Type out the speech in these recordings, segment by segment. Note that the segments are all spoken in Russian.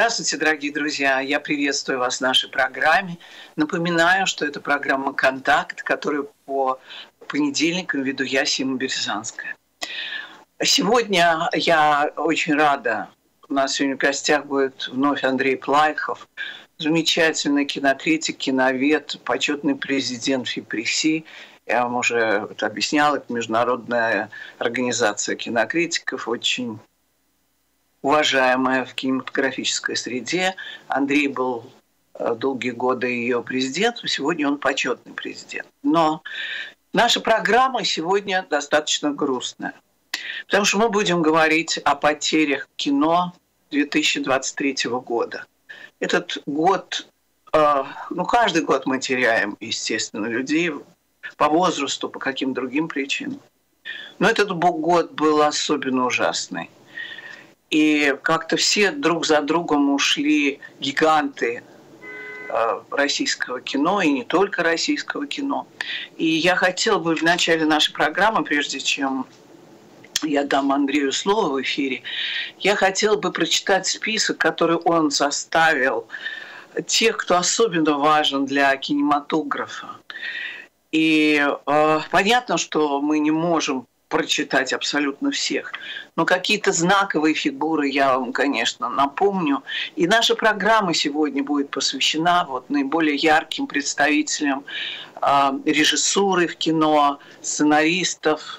Здравствуйте, дорогие друзья! Я приветствую вас в нашей программе. Напоминаю, что это программа «Контакт», которую по понедельникам веду я, Сима Березанская. Сегодня я очень рада. У нас сегодня в гостях будет вновь Андрей Плайхов, замечательный кинокритик, киновед, почетный президент ФИПРИ. Я вам уже это объясняла, это международная организация кинокритиков, очень уважаемая в кинематографической среде. Андрей был долгие годы ее президентом, сегодня он почетный президент. Но наша программа сегодня достаточно грустная, потому что мы будем говорить о потерях кино 2023 года. Этот год, каждый год мы теряем, естественно, людей по возрасту, по каким-то другим причинам. Но этот год был особенно ужасный. И как-то все друг за другом ушли гиганты российского кино, и не только российского кино. И я хотела бы в начале нашей программы, прежде чем я дам Андрею слово в эфире, я хотела бы прочитать список, который он составил, тех, кто особенно важен для кинематографа. И понятно, что мы не можем прочитать абсолютно всех. Но какие-то знаковые фигуры я вам, конечно, напомню. И наша программа сегодня будет посвящена наиболее ярким представителям режиссуры в кино, сценаристов.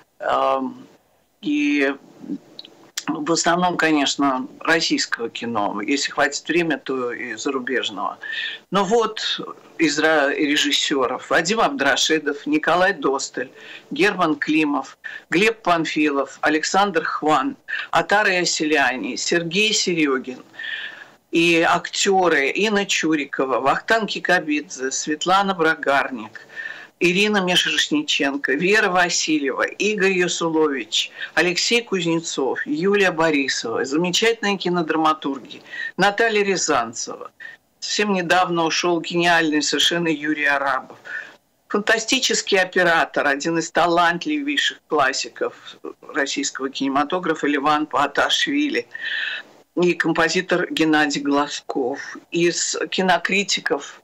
И в основном, конечно, российского кино. Если хватит времени, то и зарубежного. Но из режиссеров: Вадим Абдрашидов, Николай Досталь, Герман Климов, Глеб Панфилов, Александр Хван, Атар Яселяни, Сергей Серегин. И актеры: Инна Чурикова, Вахтанг Кикабидзе, Светлана Брагарник, Ирина Мешешниченко, Вера Васильева, Игорь Юсулович, Алексей Кузнецов, Юлия Борисова, замечательные кинодраматурги, Наталья Рязанцева. Совсем недавно ушел гениальный совершенно Юрий Арабов. Фантастический оператор, один из талантливейших классиков российского кинематографа Леван Пааташвили. И композитор Геннадий Глазков. Из кинокритиков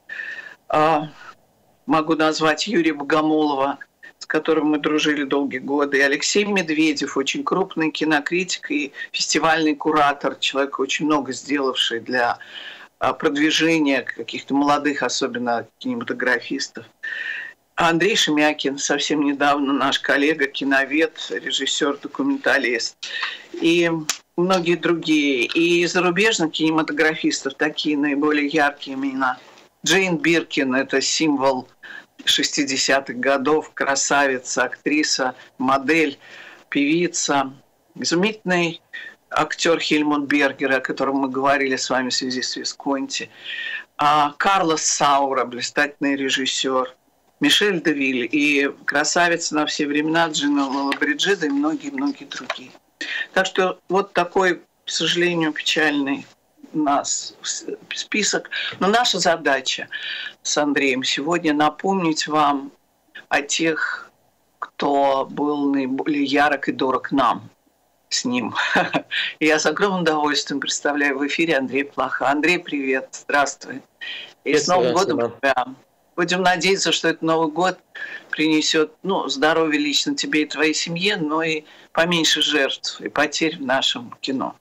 могу назвать Юрия Богомолова, с которым мы дружили долгие годы, и Алексей Медведев, очень крупный кинокритик и фестивальный куратор, человек, очень много сделавший для продвижения каких-то молодых, особенно кинематографистов. Андрей Шемякин, совсем недавно наш коллега, киновед, режиссер, документалист. И многие другие. И зарубежных кинематографистов такие наиболее яркие имена. Джейн Биркин – это символ 60-х годов, красавица, актриса, модель, певица. Изумительный актер Хельмут Бергер, о котором мы говорили с вами в связи с Висконти. Карлос Саура, блистательный режиссер. Мишель де Виль и красавица на все времена Джина Лоллобриджида и многие-многие другие. Так что такой, к сожалению, печальный у нас список. Но наша задача с Андреем сегодня напомнить вам о тех, кто был наиболее ярок и дорог нам с ним. И я с огромным удовольствием представляю в эфире Андрея Плаха. Андрей, привет, здравствуй. И с Новым годом тебя. Будем надеяться, что этот Новый год принесет здоровье лично тебе и твоей семье, но и поменьше жертв и потерь в нашем кино.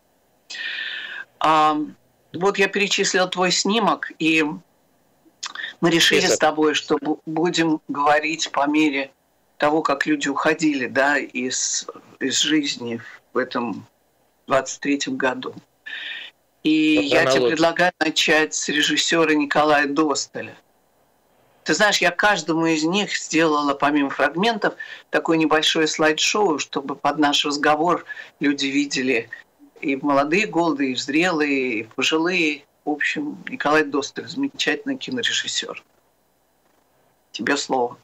Я перечислила твой снимок, и мы решили с тобой, что будем говорить по мере того, как люди уходили, из жизни в этом 23-м году. И я тебе предлагаю начать с режиссера Николая Досталя. Ты знаешь, я каждому из них сделала, помимо фрагментов, такое небольшое слайд-шоу, чтобы под наш разговор люди видели и молодые годы, и зрелые, и пожилые. В общем, Николай Досталь – замечательный кинорежиссер. Тебе слово.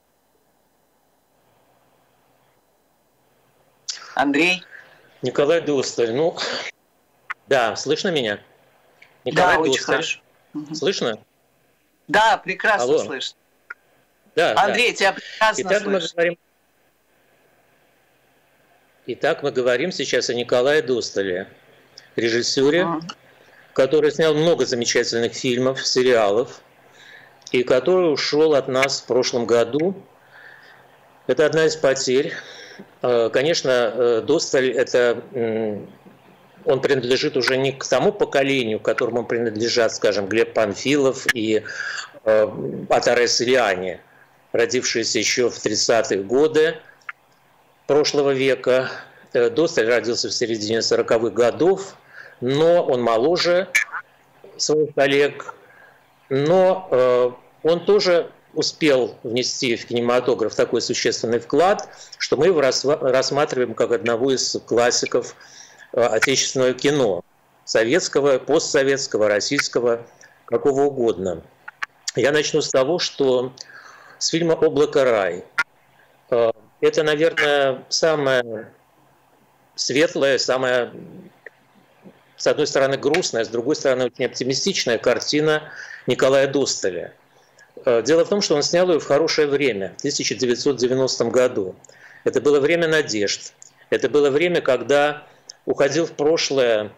Андрей? Николай Досталь. Да, слышно меня? Николай Досталь. Очень хорошо. Слышно? Да, прекрасно слышно. Да, Андрей, тебя прекрасно слышно. Итак, мы говорим сейчас о Николае Достале, режиссере, который снял много замечательных фильмов, сериалов, и который ушел от нас в прошлом году. Это одна из потерь. Конечно, Досталь он принадлежит уже не к тому поколению, к которому принадлежат, скажем, Глеб Панфилов и Атаре Силиани, родившиеся еще в 30-е годы прошлого века. Досталь родился в середине 40-х годов, но он моложе своих коллег, но он тоже успел внести в кинематограф такой существенный вклад, что мы его рассматриваем как одного из классиков отечественного кино, советского, постсоветского, российского, какого угодно. Я начну с того, что с фильма «Облако рай». Это, наверное, самое светлая, самая, с одной стороны, грустная, с другой стороны, очень оптимистичная картина Николая Досталя. Дело в том, что он снял ее в хорошее время, в 1990 году. Это было время надежд. Это было время, когда уходил в прошлое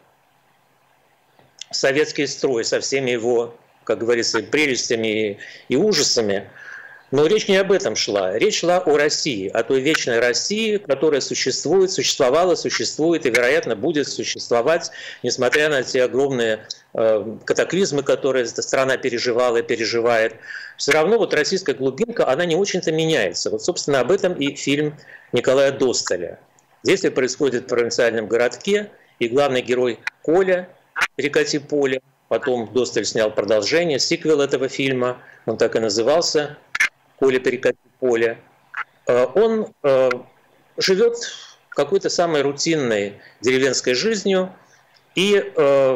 советский строй со всеми его, как говорится, прелестями и ужасами. Но речь не об этом шла. Речь шла о России, о той вечной России, которая существует, существовала, существует и, вероятно, будет существовать, несмотря на те огромные катаклизмы, которые эта страна переживала и переживает. Все равно вот российская глубинка, она не очень-то меняется. Вот, собственно, об этом и фильм Николая Досталя. Действие происходит в провинциальном городке, и главный герой Коля, «Перекати поле». Потом Досталь снял продолжение, сиквел этого фильма, он так и назывался «Коля, перекати поле». Он живет какой-то самой рутинной деревенской жизнью, и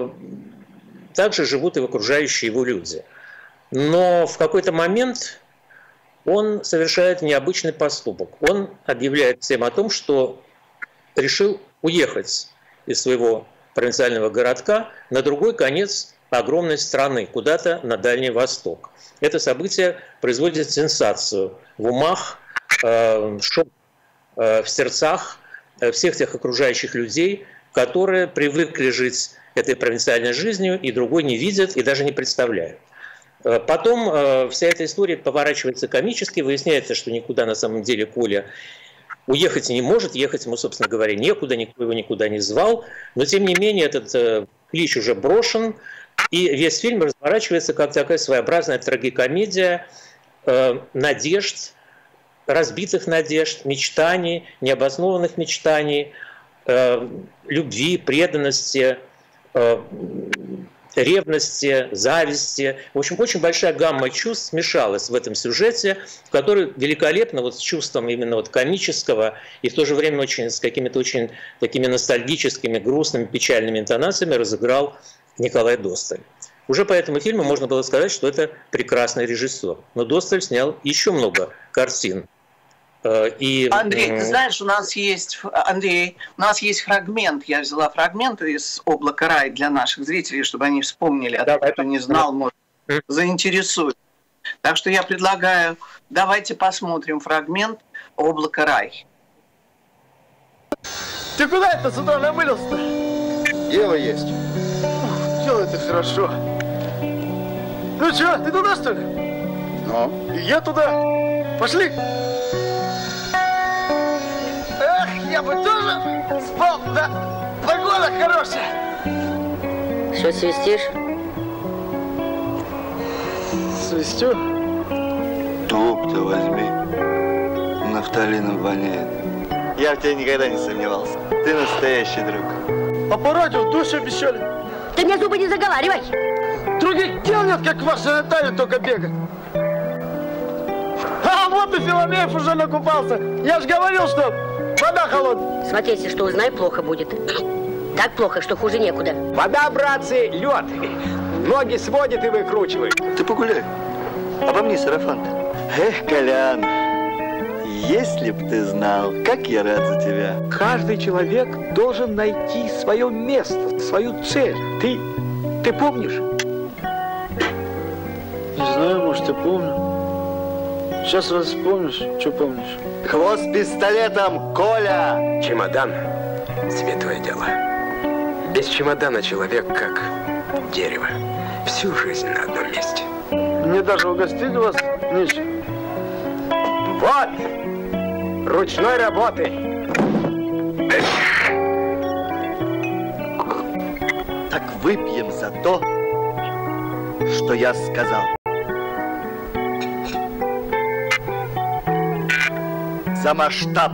также живут и окружающие его люди. Но в какой-то момент он совершает необычный поступок. Он объявляет всем о том, что решил уехать из своего провинциального городка на другой конец огромной страны, куда-то на Дальний Восток. Это событие производит сенсацию в умах, шок в сердцах всех тех окружающих людей, которые привыкли жить этой провинциальной жизнью и другой не видят и даже не представляют. Потом вся эта история поворачивается комически, выясняется, что никуда на самом деле Коля уехать не может, ехать ему, собственно говоря, некуда, никто его никуда не звал, но тем не менее этот клич уже брошен, и весь фильм разворачивается как такая своеобразная трагикомедия надежд, разбитых надежд, мечтаний, необоснованных мечтаний, любви, преданности, ревности, зависти. В общем, очень большая гамма чувств смешалась в этом сюжете, в который великолепно вот с чувством именно вот комического и в то же время очень, с какими-то очень такими ностальгическими, грустными, печальными интонациями разыграл Николай Досталь. Уже по этому фильму можно было сказать, что это прекрасный режиссер. Но Досталь снял еще много картин. Андрей, ты знаешь, у нас есть фрагмент. Я взяла фрагмент из «Облака рай» для наших зрителей, чтобы они вспомнили, а кто не знал, может, заинтересует. Так что я предлагаю, давайте посмотрим фрагмент «Облако рай». Ты куда это с утра намылился-то? Дело есть. Дело это хорошо. Ну что, ты туда, что ли? Ну? И я туда. Пошли. Эх, я бы тоже спал, да? Погода хорошая. Что свистишь? Свистю? Труп-то возьми. Нафталином воняет. Я в тебя никогда не сомневался. Ты настоящий друг. А по радио дождь обещали. Ты мне зубы не заговаривай. Других дел нет, как ваша Наталья, только бегать. А вот и Филомеев уже накупался. Я же говорил, что вода холодная. Смотри, если что узнай, плохо будет. Так плохо, что хуже некуда. Вода, братцы, лед. Ноги сводит и выкручивает. Ты погуляй. Обомни сарафан-то. Эх, Колян, если б ты знал, как я рад за тебя. Каждый человек должен найти свое место, свою цель. Ты помнишь? Не знаю, может, и помню. Сейчас раз вспомнишь, что помнишь? Хвост пистолетом, Коля! Чемодан – светлое дело. Без чемодана человек как дерево. Всю жизнь на одном месте. Мне даже угостили вас нечем. Вот! Ручной работы! Так выпьем за то, что я сказал. За масштаб.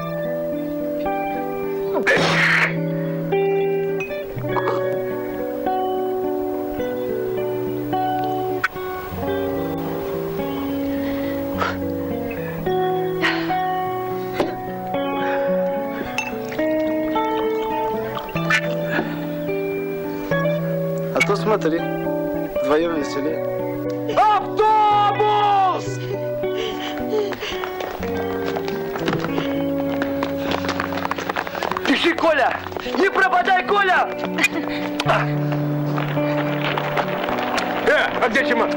А то смотри, вдвоем веселее. Автобус! Пиши, Коля! Не пропадай, Коля! А где чемодан?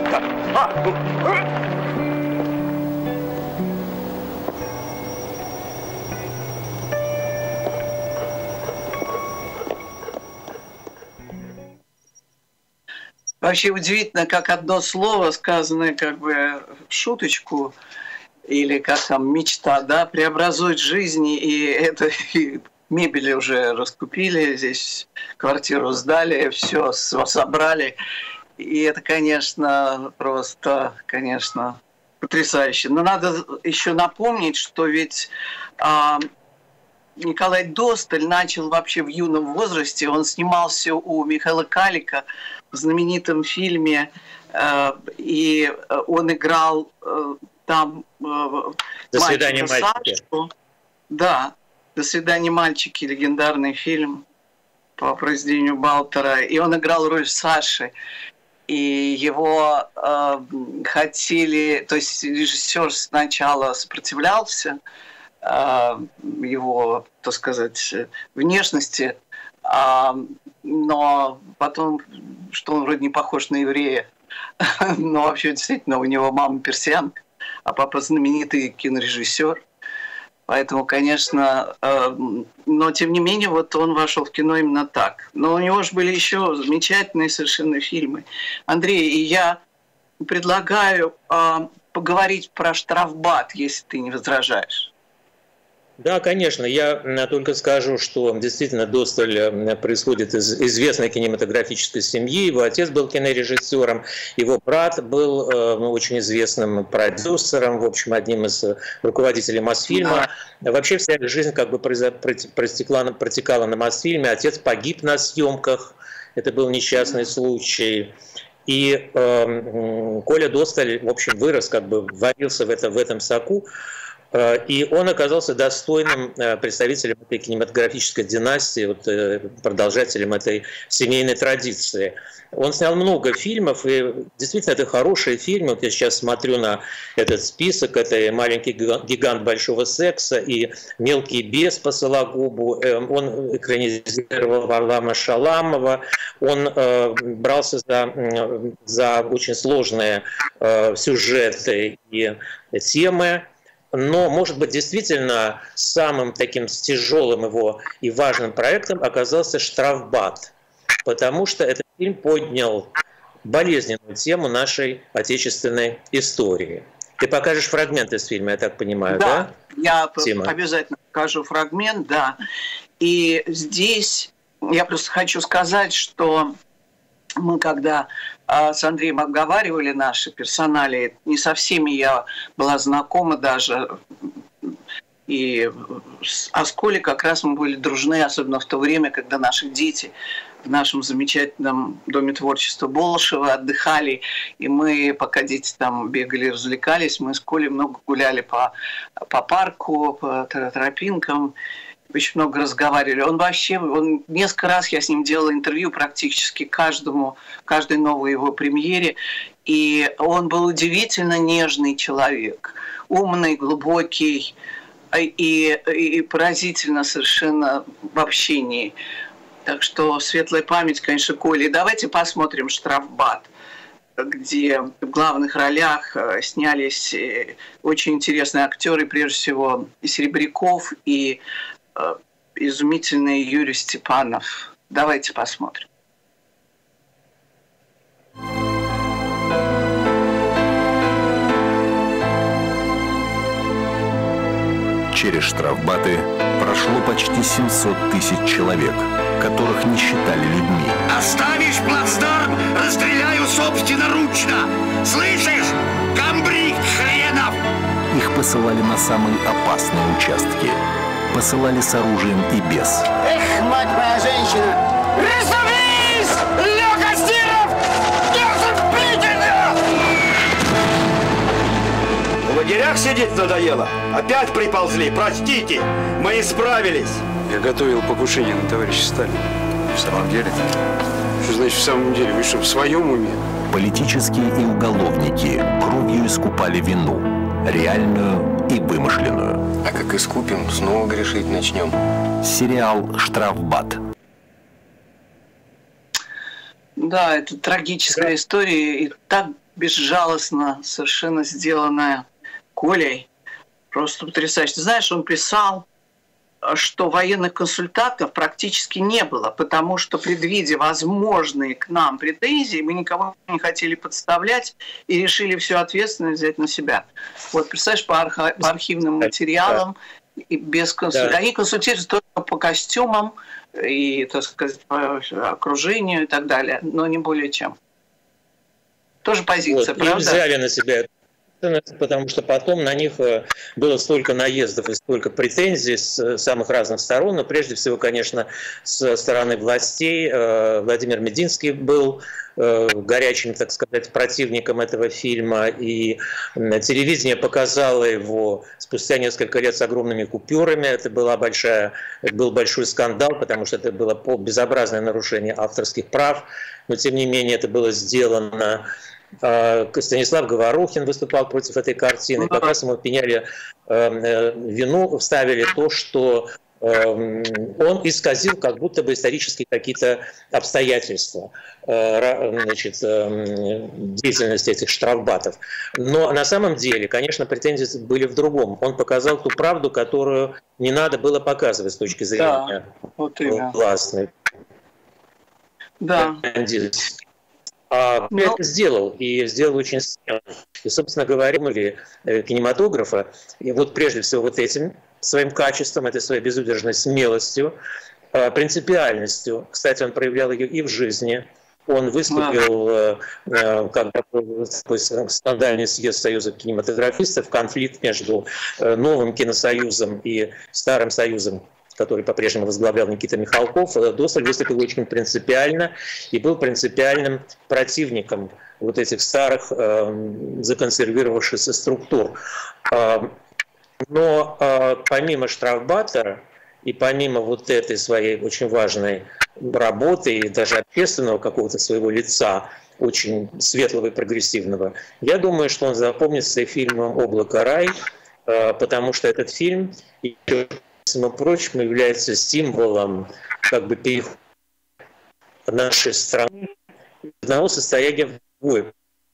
Вообще удивительно, как одно слово, сказанное как бы в шуточку, или как там мечта, да, преобразует жизни, и это и мебели уже раскупили, здесь квартиру сдали, все собрали. И это, конечно, просто, конечно, потрясающе. Но надо еще напомнить, что ведь Николай Досталь начал вообще в юном возрасте, он снимался у Михаила Калика в знаменитом фильме, и он играл там «До свидания, мальчики». Сашу. Да, «До свидания, мальчики», легендарный фильм по произведению Балтера. И он играл роль Саши. И его хотели, то есть режиссер сначала сопротивлялся его, так сказать, внешности, но потом, что он вроде не похож на еврея, но вообще действительно у него мама персианка, а папа знаменитый кинорежиссер. Поэтому, конечно, но тем не менее, вот он вошел в кино именно так. Но у него же были еще замечательные совершенно фильмы. Андрей, и я предлагаю поговорить про «Штрафбат», если ты не возражаешь. Да, конечно. Я только скажу, что действительно Досталь происходит из известной кинематографической семьи. Его отец был кинорежиссером, его брат был очень известным продюсером, в общем, одним из руководителей Мосфильма. Вообще вся жизнь как бы протекала на Мосфильме. Отец погиб на съемках. Это был несчастный случай. И Коля Досталь, в общем, вырос, как бы варился в этом соку. И он оказался достойным представителем этой кинематографической династии, вот, продолжателем этой семейной традиции. Он снял много фильмов, и действительно это хорошие фильмы. Вот я сейчас смотрю на этот список. Это «Маленький гигант большого секса» и «Мелкий бес» по Сологубу. Он экранизировал Варлама Шаламова. Он брался за очень сложные сюжеты и темы. Но, может быть, действительно самым таким тяжелым его и важным проектом оказался «Штрафбат», потому что этот фильм поднял болезненную тему нашей отечественной истории. Ты покажешь фрагмент из фильма, я так понимаю, да? Да, я обязательно покажу фрагмент, да. И здесь я просто хочу сказать, что мы когда с Андреем обговаривали наши персонали, не со всеми я была знакома даже, и с Осколей как раз мы были дружны, особенно в то время, когда наши дети в нашем замечательном Доме творчества Болошева отдыхали, и мы, пока дети там бегали, развлекались, мы с Колей много гуляли по парку, по тропинкам, очень много разговаривали. Он несколько раз я с ним делала интервью практически каждой новой его премьере, и он был удивительно нежный человек, умный, глубокий и поразительно совершенно в общении. Так что светлая память, конечно, Коли. И давайте посмотрим «Штрафбат», где в главных ролях снялись очень интересные актеры, прежде всего и Серебряков, и изумительный Юрий Степанов. Давайте посмотрим. Через штрафбаты прошло почти 700 тысяч человек, которых не считали людьми. Оставишь плацдарм, расстреляю собственноручно. Слышишь? Камбрик хренов! Их посылали на самые опасные участки. Посылали с оружием и без. Эх, мать моя женщина! Рисовись! Лёха Стиров! Держит Питера! В лагерях сидеть надоело? Опять приползли, простите, мы исправились. Я готовил покушение на товарища Сталина. В самом деле? Что значит в самом деле? Вы что, в своем уме? Политические и уголовники кровью искупали вину. Реальную и вымышленную. А как искупим, снова грешить начнем. Сериал «Штрафбат». Да, это трагическая история и так безжалостно совершенно сделанная Колей. Просто потрясающе. Ты знаешь, он писал, что военных консультантов практически не было, потому что, предвидя возможные к нам претензии, мы никого не хотели подставлять и решили всю ответственность взять на себя. Вот, представляешь, по архивным материалам, и без консультации. Они консультируются только по костюмам и, так сказать, по окружению и так далее, но не более чем. Тоже позиция, вот, правда? И взяли на себя, потому что потом на них было столько наездов и столько претензий с самых разных сторон, но прежде всего, конечно, с стороны властей. Владимир Мединский был горячим, так сказать, противником этого фильма, и телевидение показало его спустя несколько лет с огромными купюрами. Это был большой скандал, потому что это было безобразное нарушение авторских прав, но тем не менее это было сделано. Станислав Говорухин выступал против этой картины. Как раз ему пеняли вину, вставили то, что он исказил как будто бы исторические какие-то обстоятельства деятельности этих штрафбатов. Но на самом деле, конечно, претензии были в другом. Он показал ту правду, которую не надо было показывать с точки зрения властной. Да. Это сделал, и сделал очень смело. И, собственно говоря, кинематографа, и вот прежде всего вот этим своим качеством, этой своей безудержной смелостью, принципиальностью. Кстати, он проявлял ее и в жизни. Он выступил, когда был такой скандальный съезд Союза кинематографистов, конфликт между новым киносоюзом и старым союзом, который по-прежнему возглавлял Никита Михалков. Досталь выступил очень принципиально и был принципиальным противником вот этих старых законсервировавшихся структур. Но помимо штрафбата и помимо вот этой своей очень важной работы и даже общественного какого-то своего лица, очень светлого и прогрессивного, я думаю, что он запомнится фильмом «Облако рай», потому что этот фильм, всему прочему, является символом как бы перехода нашей страны из одного состояния в другое.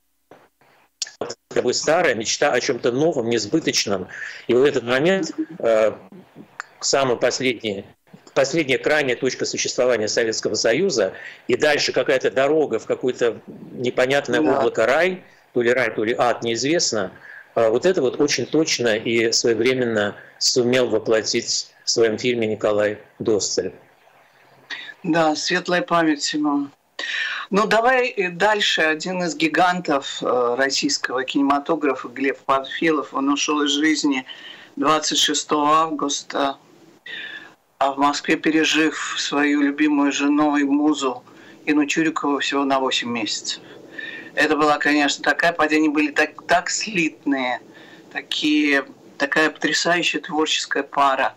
Такая старая мечта о чем-то новом, несбыточном. И в этот момент самая последняя крайняя точка существования Советского Союза, и дальше какая-то дорога в какое-то непонятное облако рай, то ли ад, неизвестно. Вот это вот очень точно и своевременно сумел воплотить в своем фильме Николай Досталь. Да, светлая память ему. Ну, давай дальше. Один из гигантов российского кинематографа, Глеб Панфилов, он ушел из жизни 26 августа, а в Москве, пережив свою любимую жену и музу Инну Чурикову всего на 8 месяцев. Это была, конечно, такая потеря, они были так слитные, такая потрясающая творческая пара,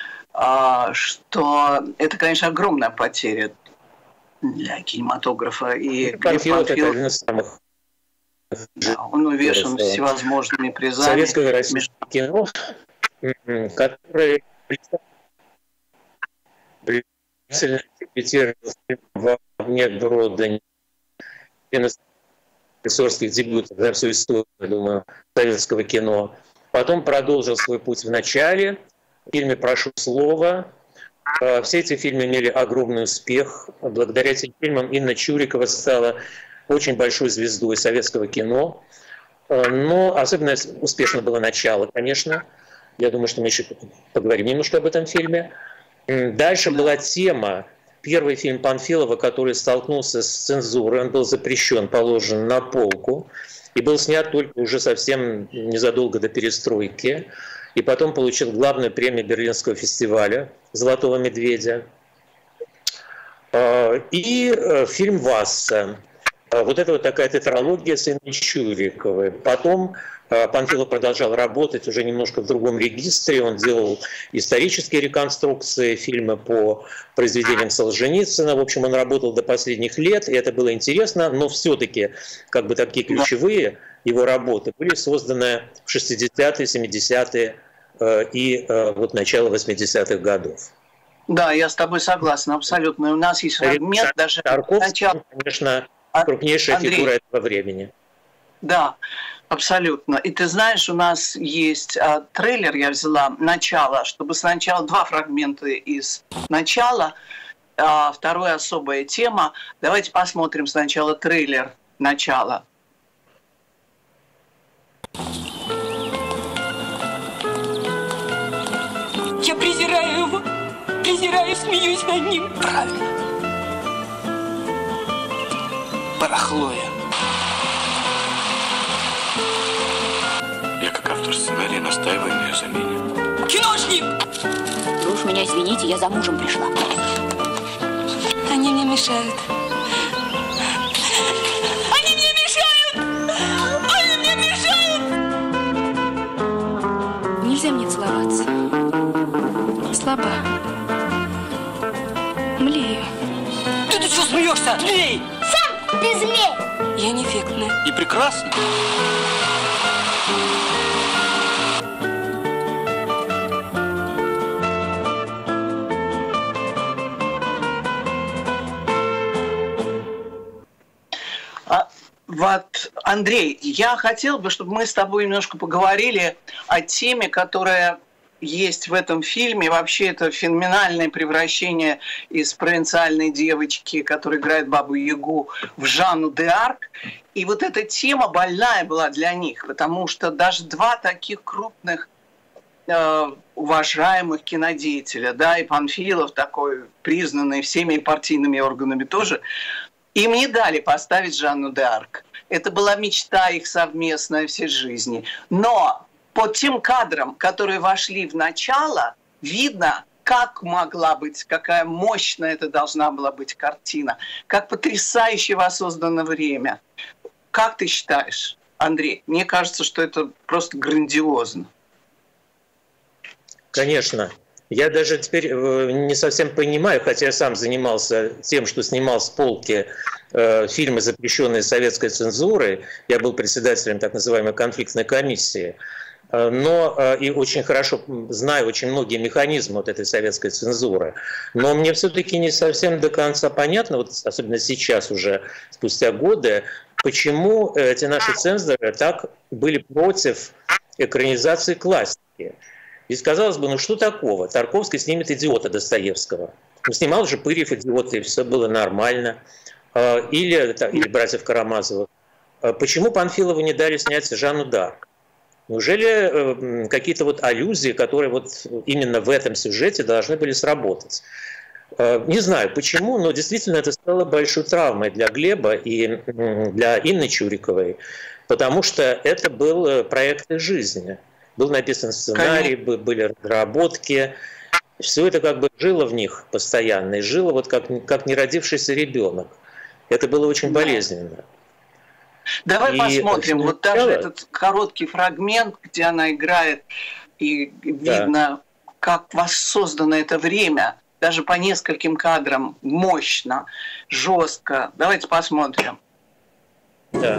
что это, конечно, огромная потеря для кинематографа. И Панфилов — это один из самых... Он увешан всевозможными призами. Советское и российское кино, которое интерпретировалось вне рода режиссерских дебютов за всю историю, я думаю, советского кино. Потом продолжил свой путь в начале. В фильме «Прошу слова». Все эти фильмы имели огромный успех. Благодаря этим фильмам Инна Чурикова стала очень большой звездой советского кино. Но особенно успешно было начало, конечно. Я думаю, что мы еще поговорим немножко об этом фильме. Дальше была тема. Первый фильм Панфилова, который столкнулся с цензурой, он был запрещен, положен на полку. И был снят только уже совсем незадолго до перестройки. И потом получил главную премию Берлинского фестиваля «Золотого медведя». И фильм «Васса». Вот это вот такая тетралогия с Инной Чуриковой. Потом Панфилов продолжал работать уже немножко в другом регистре. Он делал исторические реконструкции, фильмы по произведениям Солженицына. В общем, он работал до последних лет, и это было интересно. Но все-таки как бы такие ключевые его работы были созданы в 60-е, 70-е и вот начало 80-х годов. Да, я с тобой согласна, абсолютно. У нас есть фрагмент даже... Тарковский, конечно, крупнейшая фигура этого времени. Да, абсолютно. И ты знаешь, у нас есть трейлер, я взяла «Начало», чтобы сначала 2 фрагмента из «Начала», вторая особая тема. Давайте посмотрим сначала трейлер «Начало». Я презираю его, презираю, смеюсь над ним. Правильно. Барахло я. Я как автор сценария настаиваю на ее замене. Киношник! Вы уж меня извините, я за мужем пришла. Они мне мешают. Они мне мешают! Они мне мешают! Нельзя мне целоваться. Слаба. Млею. Ты что смеешься? Злей! Сам ты злей! Я не эффектная. И прекрасно. Вот, Андрей, я хотел бы, чтобы мы с тобой немножко поговорили о теме, которая есть в этом фильме. Вообще это феноменальное превращение из провинциальной девочки, которая играет Бабу-Ягу, в Жанну д'Арк. И вот эта тема больная была для них, потому что даже 2 таких крупных уважаемых кинодеятеля, да, и Панфилов такой, признанный всеми партийными органами тоже, им не дали поставить Жанну д'Арк. Это была мечта их совместная всей жизни. Но по тем кадрам, которые вошли в начало, видно, как могла быть, какая мощная это должна была быть картина, как потрясающе воссоздано время. Как ты считаешь, Андрей? Мне кажется, что это просто грандиозно. Конечно. Я даже теперь не совсем понимаю, хотя я сам занимался тем, что снимал с полки фильмы, запрещенные советской цензурой. Я был председателем так называемой конфликтной комиссии. Но и очень хорошо знаю очень многие механизмы вот этой советской цензуры. Но мне все-таки не совсем до конца понятно, вот особенно сейчас уже, спустя годы, почему эти наши цензоры так были против экранизации классики. И казалось бы, ну что такого? Тарковский снимет «Идиота» Достоевского. Ну, снимал же Пырьев «Идиота», и все было нормально. Или «Братьев Карамазовых». Почему Панфилову не дали снять Жанну д'Арк? Неужели какие-то вот аллюзии, которые вот именно в этом сюжете должны были сработать? Не знаю почему, но действительно это стало большой травмой для Глеба и для Инны Чуриковой, потому что это был проект их жизни. Был написан сценарий, были разработки. Все это как бы жило в них постоянно, и жило вот как неродившийся ребенок. Это было очень болезненно. Давай посмотрим. Вот даже этот короткий фрагмент, где она играет, и видно, как воссоздано это время. Даже по нескольким кадрам мощно, жестко. Давайте посмотрим. Да.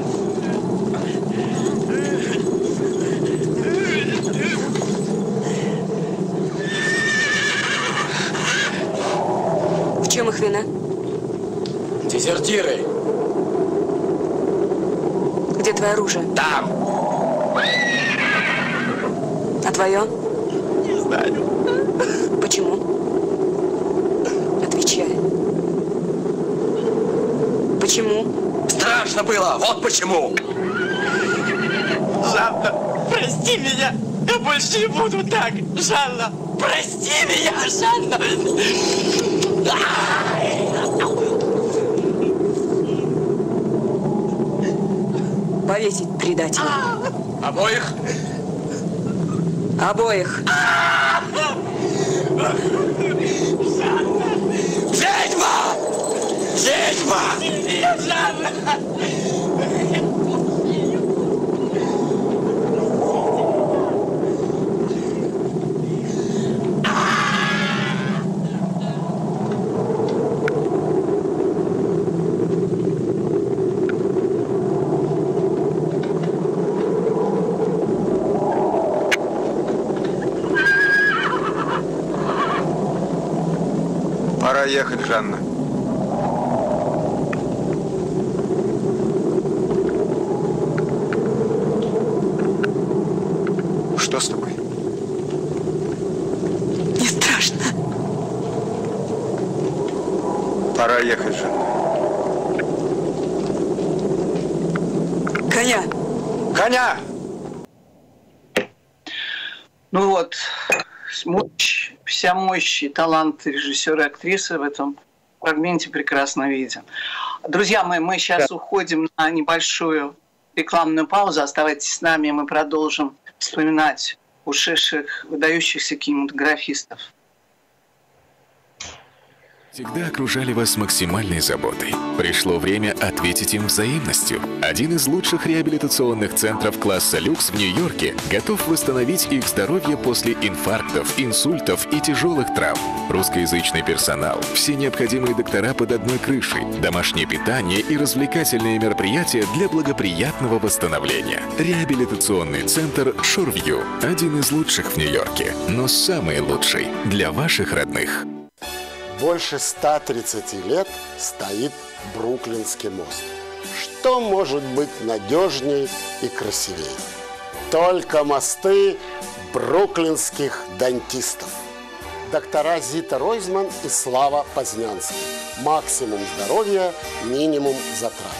В чем их вина? Дезертиры. Где твое оружие? Там. А твое? Не знаю. Почему? Отвечай. Почему? Страшно было, вот почему. Жанна, прости меня. Я больше не буду так. Жанна, прости меня, Жанна. Повесить предателя. Обоих? Обоих. Ведьма! Ведьма! Жанна! Пора ехать, Жанна. Что с тобой? Не страшно. Пора ехать, Жанна. Коня! Коня! Ну вот, вся мощь и талант режиссера и актрисы в этом фрагменте прекрасно виден. Друзья мои, мы сейчас уходим на небольшую рекламную паузу. Оставайтесь с нами, мы продолжим вспоминать ушедших, выдающихся кинематографистов. Всегда окружали вас максимальной заботой. Пришло время ответить им взаимностью. Один из лучших реабилитационных центров класса люкс в Нью-Йорке готов восстановить их здоровье после инфарктов, инсультов и тяжелых травм. Русскоязычный персонал, все необходимые доктора под одной крышей, домашнее питание и развлекательные мероприятия для благоприятного восстановления. Реабилитационный центр Шорвью. Один из лучших в Нью-Йорке, но самый лучший для ваших родных. Больше 130 лет стоит Бруклинский мост. Что может быть надежнее и красивее? Только мосты бруклинских дантистов. Доктора Зита Ройзман и Слава Познянский. Максимум здоровья, минимум затрат.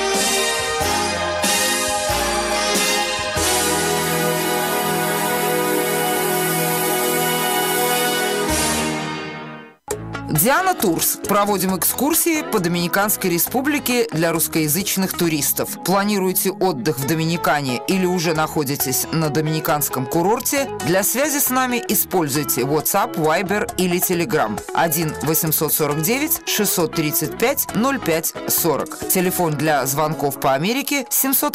Диана Турс. Проводим экскурсии по Доминиканской Республике для русскоязычных туристов. Планируете отдых в Доминикане или уже находитесь на доминиканском курорте? Для связи с нами используйте WhatsApp, Viber или Telegram. 1-845-635-05-40. Телефон для звонков по Америке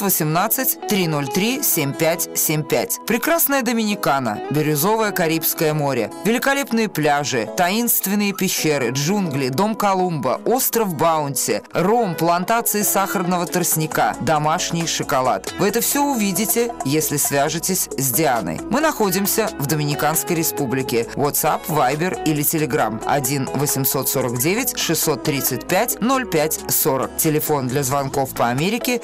718-303-7575. Прекрасная Доминикана, бирюзовое Карибское море, великолепные пляжи, таинственные пещеры, джунгли, дом Колумба, остров Баунти, ром, плантации сахарного тростника, домашний шоколад. Вы это все увидите, если свяжетесь с Дианой. Мы находимся в Доминиканской Республике. WhatsApp, Viber или Telegram 1-845-635-05-40. Телефон для звонков по Америке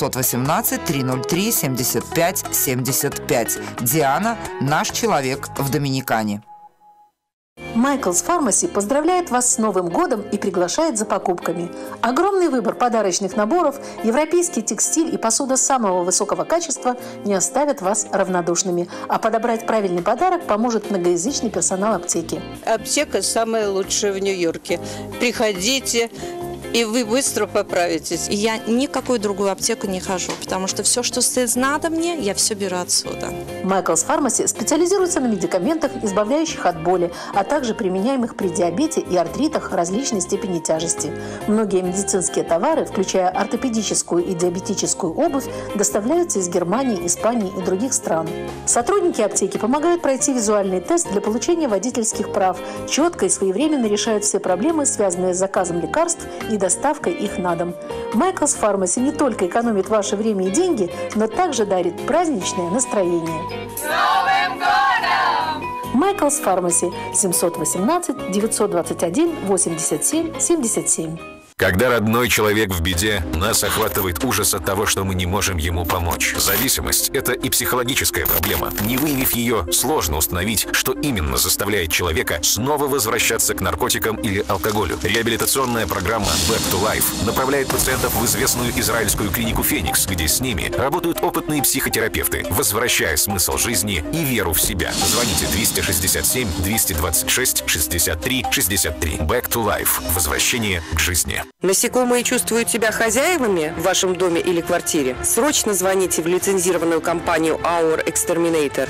718-303-75-75. Диана – наш человек в Доминикане. Michael's Pharmacy поздравляет вас с Новым годом и приглашает за покупками. Огромный выбор подарочных наборов, европейский текстиль и посуда самого высокого качества не оставят вас равнодушными. А подобрать правильный подарок поможет многоязычный персонал аптеки. Аптека самая лучшая в Нью-Йорке. Приходите, и вы быстро поправитесь. Я ни в какую другую аптеку не хожу, потому что все, что надо мне, я все беру отсюда. Michael's Pharmacy специализируется на медикаментах, избавляющих от боли, а также применяемых при диабете и артритах различной степени тяжести. Многие медицинские товары, включая ортопедическую и диабетическую обувь, доставляются из Германии, Испании и других стран. Сотрудники аптеки помогают пройти визуальный тест для получения водительских прав, четко и своевременно решают все проблемы, связанные с заказом лекарств и доставкой их на дом. Michael's Pharmacy не только экономит ваше время и деньги, но также дарит праздничное настроение. С Новым годом! Michael's Pharmacy 718 921 87 77. Когда родной человек в беде, нас охватывает ужас от того, что мы не можем ему помочь. Зависимость – это и психологическая проблема. Не выявив ее, сложно установить, что именно заставляет человека снова возвращаться к наркотикам или алкоголю. Реабилитационная программа Back to Life направляет пациентов в известную израильскую клинику «Феникс», где с ними работают опытные психотерапевты, возвращая смысл жизни и веру в себя. Звоните 267 226 63 63. Back to Life. Возвращение к жизни. Насекомые чувствуют себя хозяевами в вашем доме или квартире? Срочно звоните в лицензированную компанию Our Exterminator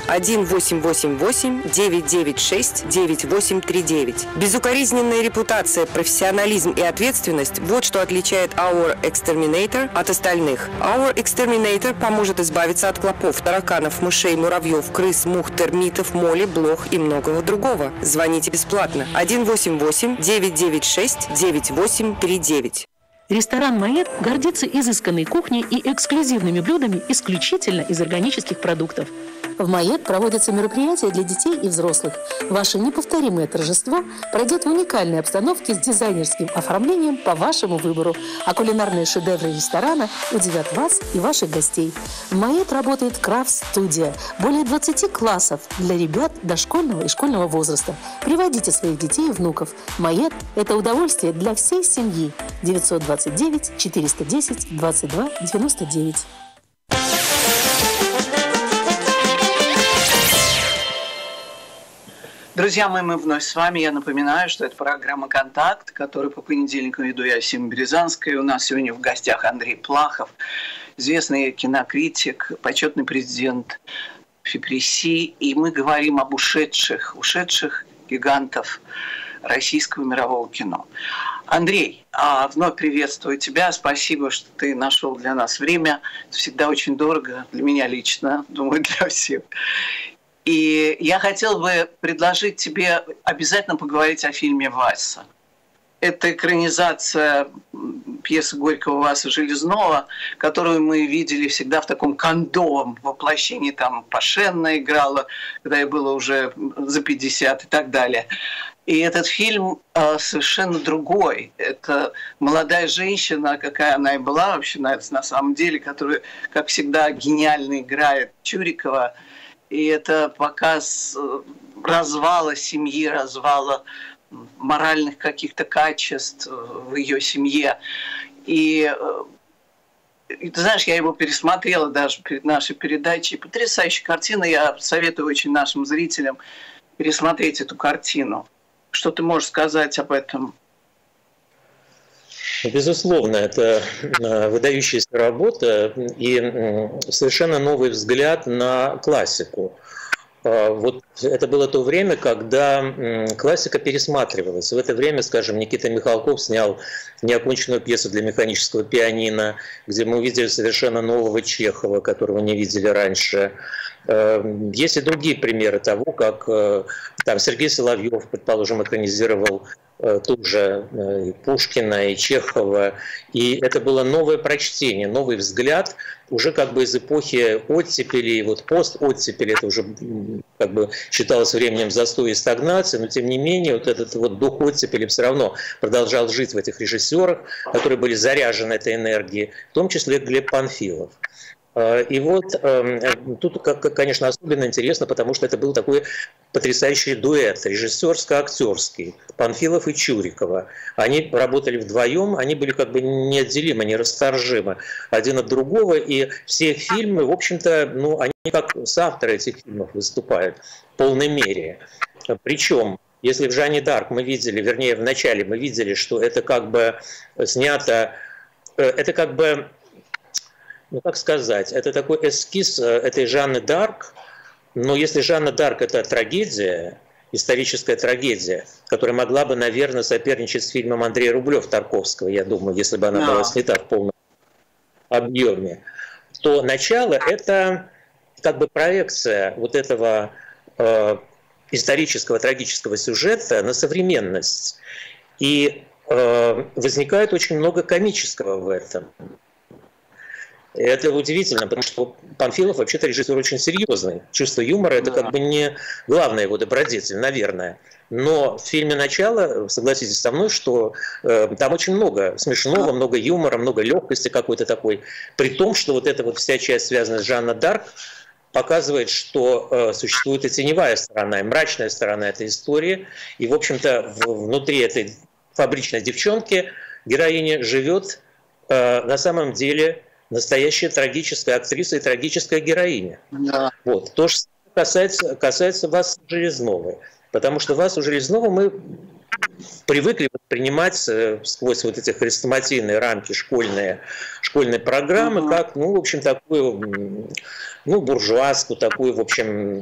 1-888-996-9839. Безукоризненная репутация, профессионализм и ответственность – вот что отличает Our Exterminator от остальных. Our Exterminator поможет избавиться от клопов, тараканов, мышей, муравьев, крыс, мух, термитов, моли, блох и многого другого. Звоните бесплатно 1-888-996-9839. Ресторан «Маэт» гордится изысканной кухней и эксклюзивными блюдами исключительно из органических продуктов. В «Маэт» проводятся мероприятия для детей и взрослых. Ваше неповторимое торжество пройдет в уникальной обстановке с дизайнерским оформлением по вашему выбору, а кулинарные шедевры ресторана удивят вас и ваших гостей. В «Маэт» работает крафт-студия, более 20 классов для ребят дошкольного и школьного возраста. Приводите своих детей и внуков. «Маэт» – это удовольствие для всей семьи. 929-410-22-99. Друзья мои, мы вновь с вами. Я напоминаю, что это программа «Контакт», которую по понедельникам веду я, Сима Березанская. У нас сегодня в гостях Андрей Плахов, известный кинокритик, почетный президент ФИПРИ. И мы говорим об ушедших гигантов российского мирового кино. Андрей, вновь приветствую тебя. Спасибо, что ты нашел для нас время. Это всегда очень дорого, для меня лично, думаю, для всех. И я хотела бы предложить тебе обязательно поговорить о фильме «Вальса». Это экранизация пьесы Горького «Васа Железного», которую мы видели всегда в таком кондовом воплощении. Там Пашенна играла, когда ей было уже за 50 и так далее. И этот фильм совершенно другой. Это молодая женщина, какая она и была вообще на самом деле, которая, как всегда, гениально играет Чурикова. И это показ развала семьи, развала моральных каких-то качеств в ее семье. И ты знаешь, я его пересмотрела даже перед нашей передачей. Потрясающая картина. Я советую очень нашим зрителям пересмотреть эту картину. Что ты можешь сказать об этом? Безусловно, это выдающаяся работа и совершенно новый взгляд на классику. Вот это было то время, когда классика пересматривалась. В это время, скажем, Никита Михалков снял неоконченную пьесу для механического пианино, где мы увидели совершенно нового Чехова, которого не видели раньше. Есть и другие примеры того, как там Сергей Соловьев, предположим, экранизировал тоже и Пушкина, и Чехова. И это было новое прочтение, новый взгляд, уже как бы из эпохи оттепели, вот пост-оттепели, это уже как бы считалось временем застоя и стагнации, но тем не менее вот этот вот дух оттепели все равно продолжал жить в этих режиссерах, которые были заряжены этой энергией, в том числе Глеб Панфилов. И вот тут, конечно, особенно интересно, потому что это был такой потрясающий дуэт, режиссерско-актерский, Панфилов и Чурикова. Они работали вдвоем, они были как бы неотделимы, нерасторжимы один от другого, и все фильмы, в общем-то, ну, они как соавторы этих фильмов выступают в полной мере. Причем, если в «Жанне д'Арк» мы видели, вернее, в начале мы видели, что это как бы снято, это как бы, ну как сказать, это такой эскиз этой Жанны д'Арк, но если Жанна д'Арк – это трагедия, историческая трагедия, которая могла бы, наверное, соперничать с фильмом Андрея Рублёв-Тарковского, я думаю, если бы она была снята в полном объеме, то начало – это как бы проекция вот этого исторического трагического сюжета на современность. И возникает очень много комического в этом. Это удивительно, потому что Панфилов вообще-то режиссер очень серьезный. Чувство юмора – это как бы не главная его добродетель, наверное. Но в фильме «Начало», согласитесь со мной, что там очень много смешного, много юмора, много легкости какой-то такой. При том, что вот эта вот вся часть, связанная с Жанной д'Арк, показывает, что существует и теневая сторона, и мрачная сторона этой истории. И, в общем-то, внутри этой фабричной девчонки героиня живет на самом деле настоящая трагическая актриса и трагическая героиня. Да. Вот. То же касается вас, Железновой. Потому что вас, у Железновой, мы привыкли воспринимать сквозь вот эти хрестоматийные рамки школьной программы, как, ну, в общем, такую, ну, буржуазку, такую, в общем,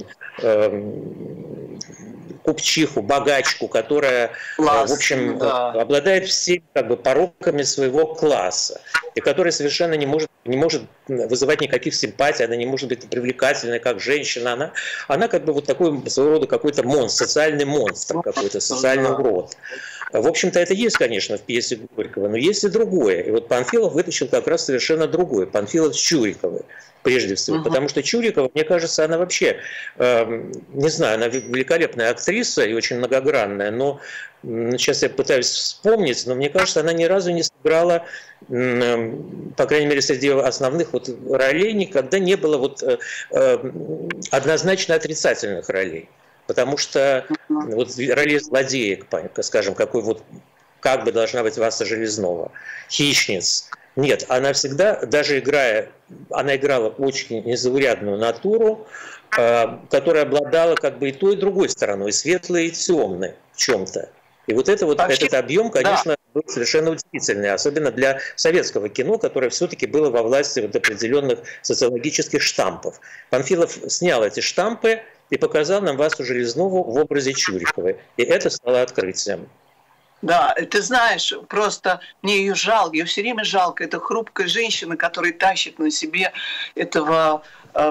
купчиху, богачку, которая, в общем, обладает всеми как бы пороками своего класса, и которая совершенно не может вызывать никаких симпатий, она не может быть привлекательной как женщина, она как бы вот такой своего рода какой-то монстр, социальный монстр, какой-то социальный урод. В общем-то, это есть, конечно, в пьесе Горького, но есть и другое. И вот Панфилов вытащил как раз совершенно другое. Панфилов с Чуриковой, прежде всего. Потому что Чурикова, мне кажется, она вообще, не знаю, она великолепная актриса и очень многогранная, но сейчас я пытаюсь вспомнить, но мне кажется, она ни разу не сыграла, по крайней мере, среди основных вот ролей никогда не было вот однозначно отрицательных ролей. Потому что вот роли злодеек, скажем, как бы должна быть Васа Железнова, хищниц. Нет, она всегда, даже она играла очень незаурядную натуру, которая обладала как бы и той, и другой стороной, и светлой, и темной в чем-то. И вот этот объем, конечно, был совершенно удивительный, особенно для советского кино, которое все-таки было во власти вот определенных социологических штампов. Панфилов снял эти штампы и показал нам Васу Железнову в образе Чуриковой. И это стало открытием. Да, ты знаешь, просто мне ее жалко, ее все время жалко. Это хрупкая женщина, которая тащит на себе этого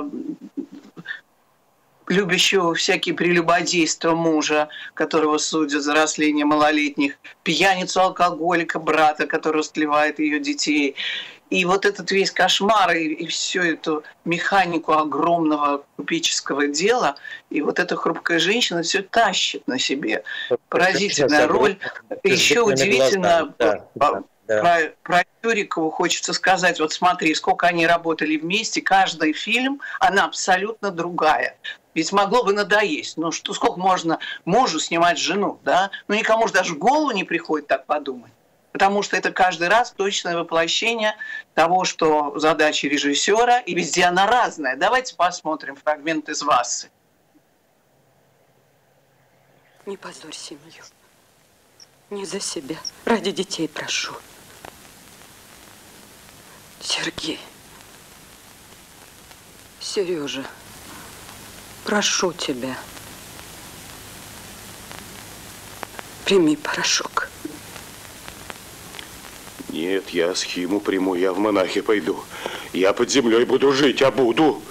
любящего всякие прелюбодейства мужа, которого судят за растление малолетних, пьяницу, алкоголика, брата, который растлевает ее детей. И вот этот весь кошмар и всю эту механику огромного купеческого дела, и вот эта хрупкая женщина все тащит на себе. Поразительная роль. Еще удивительно, про Чурикову хочется сказать, вот смотри, сколько они работали вместе, каждый фильм, она абсолютно другая. Ведь могло бы надоесть. Ну что, сколько можно мужу снимать жену, да? Ну никому же даже в голову не приходит так подумать. Потому что это каждый раз точное воплощение того, что задача режиссера, и везде она разная. Давайте посмотрим фрагмент из Васы. Не позорь семью. Не за себя. Ради детей прошу. Сергей. Сережа. Прошу тебя. Прими порошок. Нет, я схиму приму, я в монахи пойду. Я под землей буду жить, а буду.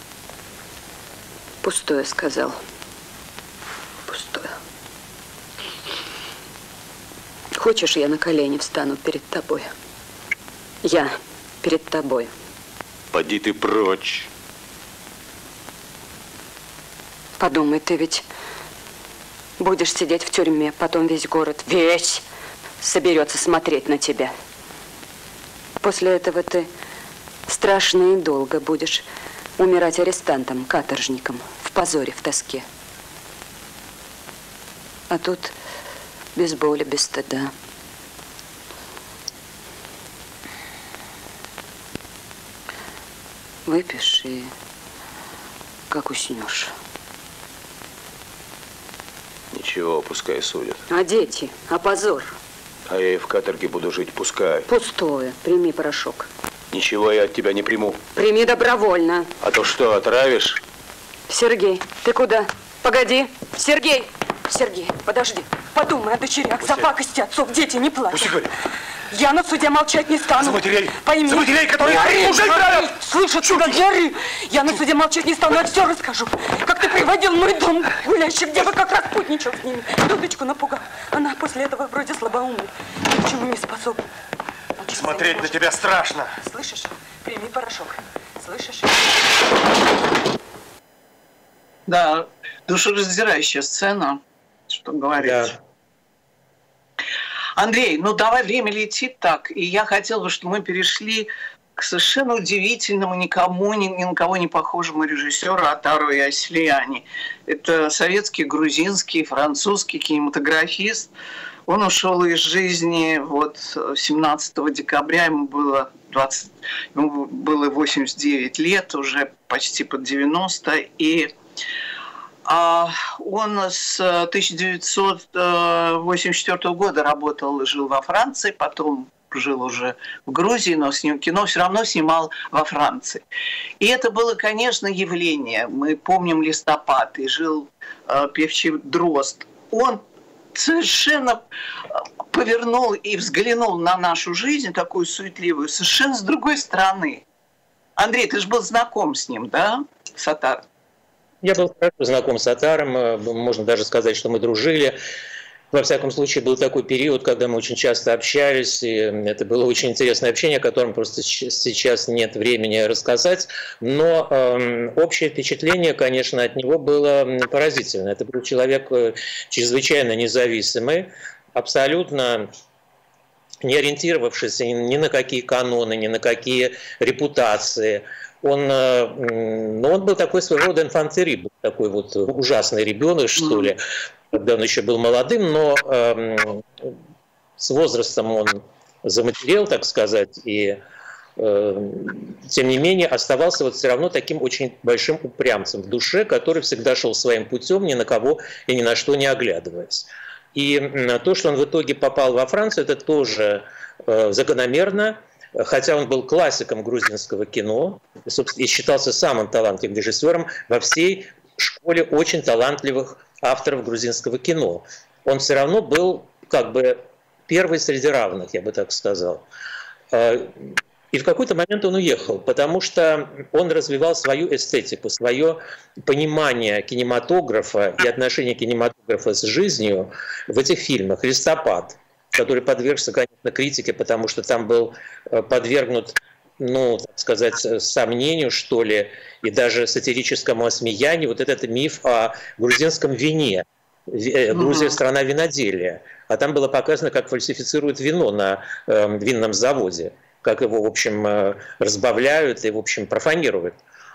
Пустое сказал. Пустое. Хочешь, я на колени встану перед тобой? Я перед тобой. Поди ты прочь. Подумай, ты ведь будешь сидеть в тюрьме, потом весь город, весь соберется смотреть на тебя. После этого ты страшно и долго будешь умирать арестантом, каторжником, в позоре, в тоске. А тут без боли, без стыда. Выпьешь и как уснешь. Ничего, пускай судят. А дети? А позор? А я и в каторге буду жить, пускай. Пустое. Прими порошок. Ничего я от тебя не приму. Прими добровольно. А то что, отравишь? Сергей, ты куда? Погоди. Сергей! Сергей, подожди. Подумай о дочерях. За пакости отцов дети не платят. Я на суде молчать не стану. За матерей. Пойми. За матерей, которые мужей правят. Слышат тебя, не ори. Я на суде молчать не стану, я все расскажу. Как ты приводил в мой дом гулящих девок, как распутничал с ними. Дудочку напугал. Она после этого вроде слабоумной. Ни к чему не способна. Смотреть на тебя страшно. Слышишь? Прими порошок. Слышишь? Да, душераздирающая сцена, что говорить. Да. Андрей, ну давай, время летит так, и я хотела бы, чтобы мы перешли к совершенно удивительному, ни на кого не похожему режиссеру Атару Ясильяни. Это советский, грузинский, французский кинематографист. Он ушел из жизни вот 17 декабря, ему было 89 лет, уже почти под 90, и он с 1984 года работал и жил во Франции, потом жил уже в Грузии, но кино все равно снимал во Франции. И это было, конечно, явление. Мы помним «Листопад», и жил певчий Дрозд. Он совершенно повернул и взглянул на нашу жизнь, такую суетливую, совершенно с другой стороны. Андрей, ты же был знаком с ним, да, с Атаром? Я был знаком с Атаром, можно даже сказать, что мы дружили. Во всяком случае, был такой период, когда мы очень часто общались, и это было очень интересное общение, о котором просто сейчас нет времени рассказать, но общее впечатление, конечно, от него было поразительное. Это был человек чрезвычайно независимый, абсолютно не ориентировавшийся ни на какие каноны, ни на какие репутации. Он был такой своего рода инфантерий, такой вот ужасный ребенок, что ли, когда он еще был молодым, но с возрастом он заматерел, так сказать, и тем не менее оставался вот все равно таким очень большим упрямцем в душе, который всегда шел своим путем, ни на кого и ни на что не оглядываясь. И то, что он в итоге попал во Францию, это тоже закономерно. Хотя он был классиком грузинского кино и считался самым талантливым режиссером во всей школе очень талантливых авторов грузинского кино, он все равно был как бы первый среди равных, я бы так сказал. И в какой-то момент он уехал, потому что он развивал свою эстетику, свое понимание кинематографа и отношение кинематографа с жизнью в этих фильмах. «Листопад», который подвергся, конечно, критике, потому что там был подвергнут, ну, так сказать, сомнению, что ли, и даже сатирическому осмеянию, вот этот миф о грузинском вине. Грузия – страна виноделия. А там было показано, как фальсифицируют вино на винном заводе, как его, в общем, разбавляют и, в общем, профанируют.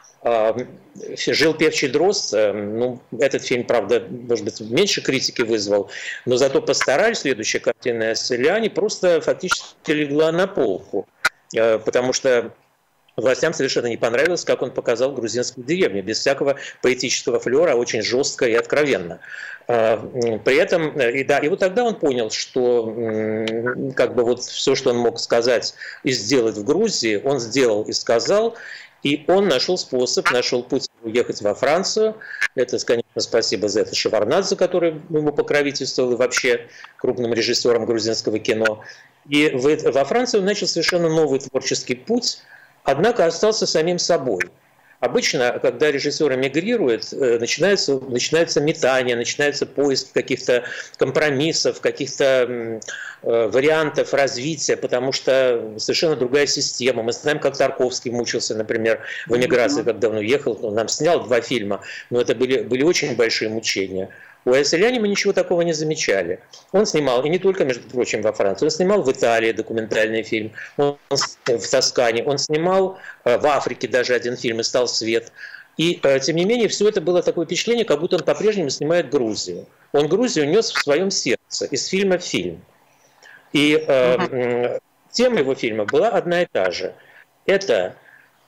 Жил певчий Дрозд, ну, этот фильм, правда, может быть, меньше критики вызвал, но зато «Постарались», следующая картина Ясильяни, просто фактически легла на полку, потому что властям совершенно не понравилось, как он показал грузинскую деревню, без всякого поэтического флера, а очень жестко и откровенно. При этом, и вот тогда он понял, что как бы вот все, что он мог сказать и сделать в Грузии, он сделал и сказал. И он нашел способ, нашел путь уехать во Францию. Это, конечно, спасибо за это Шеварднадзе, который ему покровительствовал, и вообще крупным режиссером грузинского кино. И во Франции он начал совершенно новый творческий путь, однако остался самим собой. Обычно, когда режиссер эмигрирует, начинается метание, начинается поиск каких-то компромиссов, каких-то вариантов развития, потому что совершенно другая система. Мы знаем, как Тарковский мучился, например, в эмиграции, когда он уехал. Он нам снял 2 фильма, но это были очень большие мучения. У Ясильяни мы ничего такого не замечали. Он снимал, и не только, между прочим, во Франции, он снимал в Италии документальный фильм, он в Тоскане, он снимал в Африке даже один фильм «И стал свет». И, тем не менее, все это было такое впечатление, как будто он по-прежнему снимает Грузию. Он Грузию нес в своем сердце, из фильма в фильм. И тема его фильма была одна и та же. Это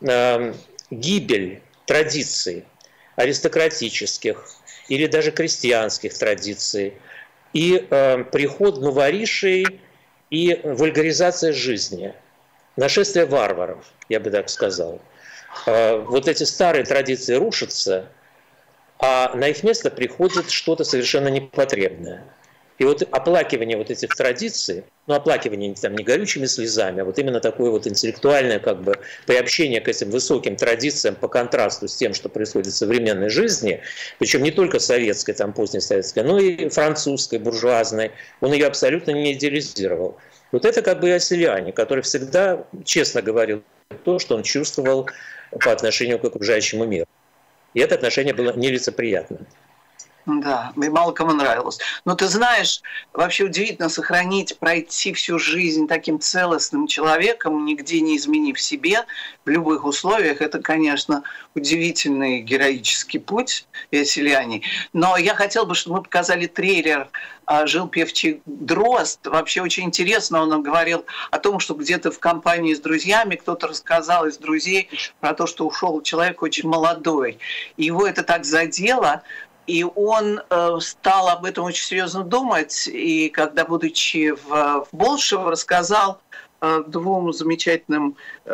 гибель традиций аристократических, или даже крестьянских традиций, и приход новоришей и вульгаризация жизни, нашествие варваров, я бы так сказал. Вот эти старые традиции рушатся, а на их место приходит что-то совершенно непотребное. И вот оплакивание вот этих традиций, ну, оплакивание там не горючими слезами, а вот именно такое вот интеллектуальное как бы приобщение к этим высоким традициям по контрасту с тем, что происходит в современной жизни, причем не только советской, там позднесоветской, но и французской, буржуазной, он ее абсолютно не идеализировал. Вот это как бы Ясильяни, который всегда честно говорил то, что он чувствовал по отношению к окружающему миру. И это отношение было нелицеприятным. Да, и мало кому нравилось. Но ты знаешь, вообще удивительно пройти всю жизнь таким целостным человеком, нигде не изменив себе, в любых условиях. Это, конечно, удивительный героический путь Яселяни. Но я хотела бы, чтобы мы показали трейлер «Жил певчий дрозд». Вообще очень интересно, он говорил о том, что где-то в компании с друзьями кто-то рассказал из друзей про то, что ушел человек очень молодой. И его это так задело, и он стал об этом очень серьезно думать. И когда, будучи в Болшево, рассказал двум замечательным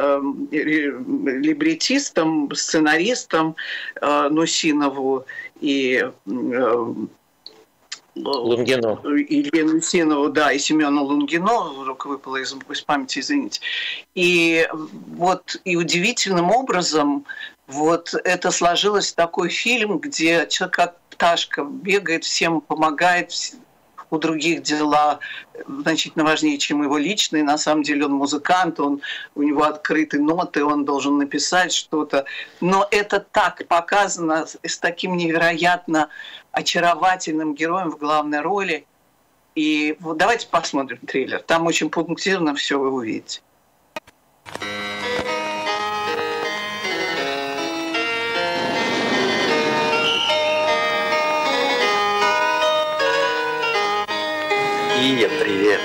либретистам, сценаристам Нусинову и Лунгину. Елену Нусинову, да, и Семену Лунгину, вдруг выпало из памяти, извините. И вот и удивительным образом вот это сложилось в такой фильм, где человек как пташка бегает, всем помогает, у других дела значительно важнее, чем его личные. На самом деле он музыкант, у него открыты ноты, он должен написать что-то. Но это так показано с таким невероятно очаровательным героем в главной роли. И вот давайте посмотрим трейлер. Там очень пунктирно все вы увидите. Ия, привет.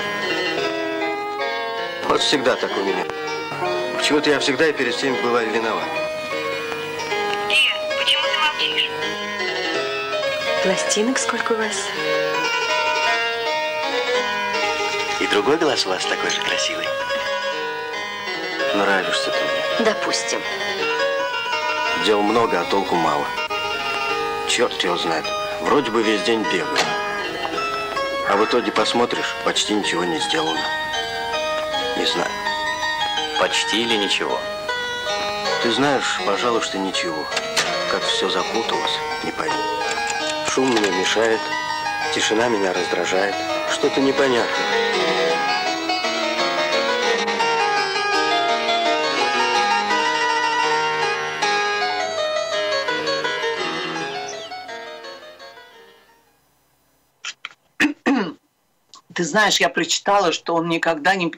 Вот всегда так у меня. Почему-то я всегда и перед всеми бываю виноват. Ия, почему ты молчишь? Пластинок сколько у вас? И другой глаз у вас такой же красивый. Нравишься ты мне. Допустим. Дел много, а толку мало. Черт его знает. Вроде бы весь день бегаю. А в итоге посмотришь, почти ничего не сделано. Не знаю. Почти или ничего? Ты знаешь, пожалуй, что ничего. Как все запуталось, не пойму. Шум мне мешает, тишина меня раздражает. Что-то непонятное. Ты знаешь, я прочитала, что он никогда не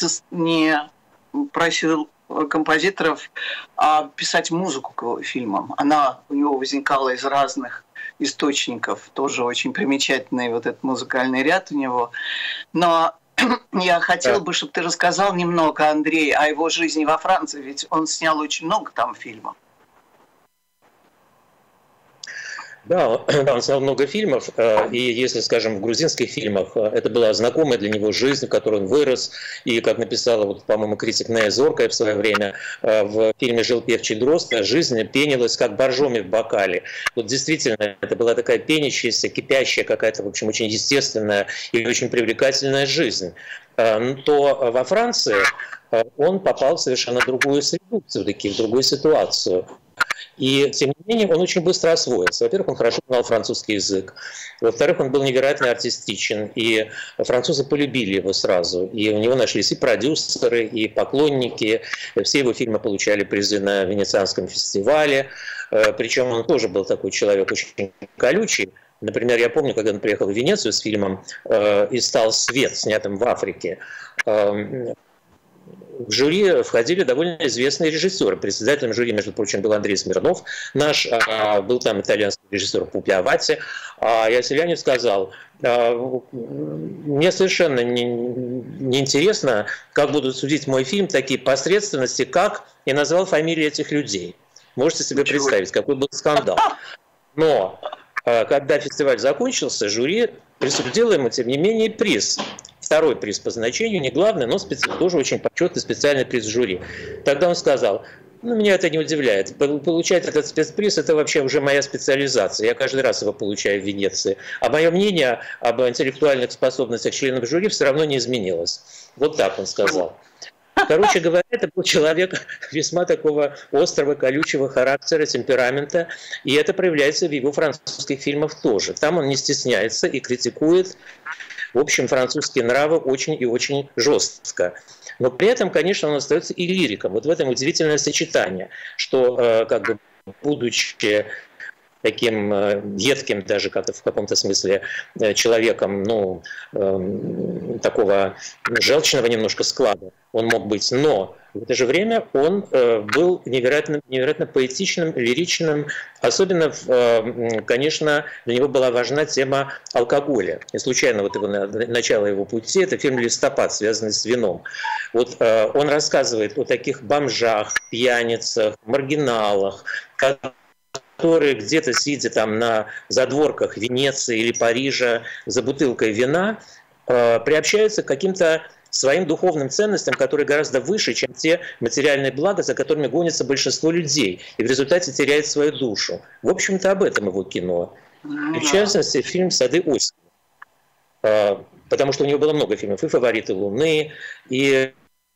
просил композиторов писать музыку к его фильмам. Она у него возникала из разных источников. Тоже очень примечательный вот этот музыкальный ряд у него. Но я хотела бы, чтобы ты рассказал немного, Андрей, о его жизни во Франции. Ведь он снял очень много там фильмов. Да, он снял много фильмов, и если, скажем, в грузинских фильмах это была знакомая для него жизнь, в которой он вырос, и, как написала, вот, по-моему, критик Нея Зоркая в свое время, в фильме «Жил певчий дрозд», жизнь пенилась, как боржоми в бокале. Вот действительно, это была такая пенящаяся, кипящая какая-то, в общем, очень естественная и очень привлекательная жизнь. То во Франции он попал в совершенно другую среду, все-таки в другую ситуацию. И, тем не менее, он очень быстро освоился. Во-первых, он хорошо знал французский язык. Во-вторых, он был невероятно артистичен. И французы полюбили его сразу. И у него нашлись и продюсеры, и поклонники. Все его фильмы получали призы на Венецианском фестивале. Причем он тоже был такой человек очень колючий. Например, я помню, когда он приехал в Венецию с фильмом «И стал свет», снятым в Африке. В жюри входили довольно известные режиссеры. Председателем жюри, между прочим, был Андрей Смирнов наш, был там итальянский режиссер Пупи Авати. А Яселяни сказал: мне совершенно не интересно, как будут судить мой фильм такие посредственности, как... И назвал фамилии этих людей. Можете себе представить, какой был скандал. Но когда фестиваль закончился, жюри присудило ему, тем не менее, приз. Второй приз по значению, не главный, но тоже очень почетный специальный приз жюри. Тогда он сказал: меня это не удивляет. Получать этот спецприз – это вообще уже моя специализация. Я каждый раз его получаю в Венеции. А мое мнение об интеллектуальных способностях членов жюри все равно не изменилось. Вот так он сказал. Короче говоря, это был человек весьма такого острого, колючего характера, темперамента, и это проявляется в его французских фильмах тоже. Там он не стесняется и критикует, в общем, французские нравы очень и очень жестко. Но при этом, конечно, он остается и лириком. Вот в этом удивительное сочетание, что как бы будучи таким едким даже как в каком-то смысле человеком, ну, такого желчного немножко склада он мог быть, но в это же время он был невероятно поэтичным, лиричным. Особенно, конечно, для него была важна тема алкоголя. Не случайно вот начало его пути – это фильм «Листопад», связанный с вином. Вот он рассказывает о таких бомжах, пьяницах, маргиналах, которые где-то, сидя там на задворках Венеции или Парижа за бутылкой вина, приобщаются к каким-то своим духовным ценностям, которые гораздо выше, чем те материальные блага, за которыми гонится большинство людей, и в результате теряет свою душу. В общем-то, об этом его кино. И в частности, фильм «Сады осени». Потому что у него было много фильмов. И «Фавориты Луны», и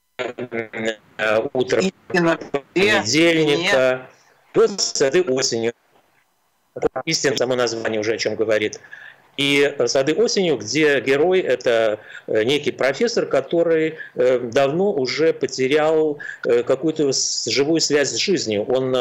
«Утро понедельника», вот «Сады осенью». Истинно само название уже о чем говорит. И «Сады осенью», где герой – это некий профессор, который давно уже потерял какую-то живую связь с жизнью.